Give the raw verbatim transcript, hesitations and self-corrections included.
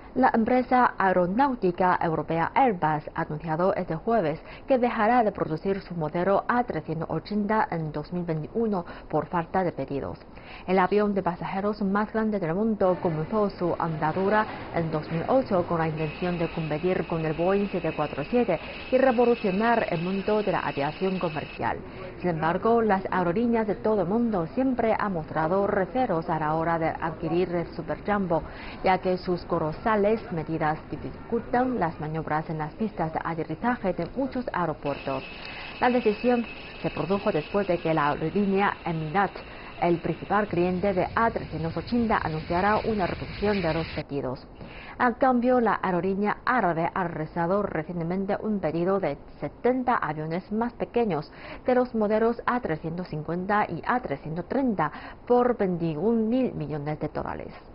La empresa aeronáutica europea Airbus ha anunciado este jueves que dejará de producir su modelo A trescientos ochenta en dos mil veintiuno por falta de pedidos. El avión de pasajeros más grande del mundo comenzó su andadura en dos mil ocho con la intención de competir con el Boeing siete cuatro siete y revolucionar el mundo de la aviación comercial. Sin embargo, las aerolíneas de todo el mundo siempre han mostrado recelos a la hora de adquirir el Superjumbo, ya que sus colosales medidas dificultan las maniobras en las pistas de aterrizaje de muchos aeropuertos. La decisión se produjo después de que la aerolínea Emirates, el principal cliente de A trescientos ochenta, anunciara una reducción de los pedidos. A cambio, la aerolínea árabe ha realizado recientemente un pedido de setenta aviones más pequeños de los modelos A trescientos cincuenta y A trescientos treinta por veintiún mil millones de dólares.